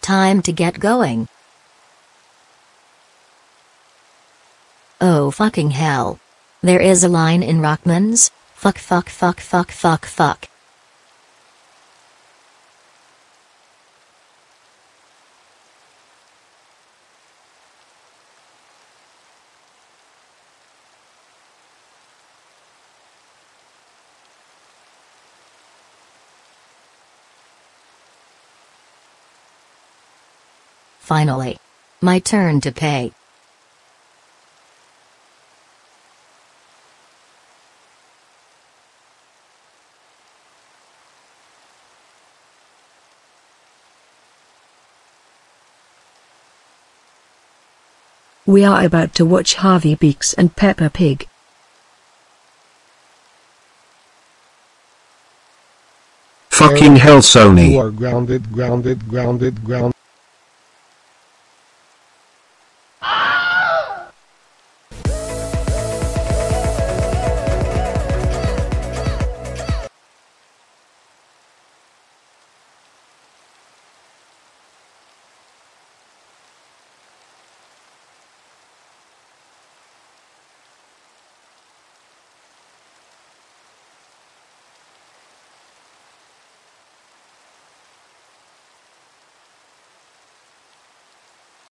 Time to get going. Oh fucking hell. There is a line in Rockman's, fuck fuck fuck fuck fuck fuck. Finally. My turn to pay. We are about to watch Harvey Beaks and Peppa Pig. Fucking hell, Sony. You are grounded.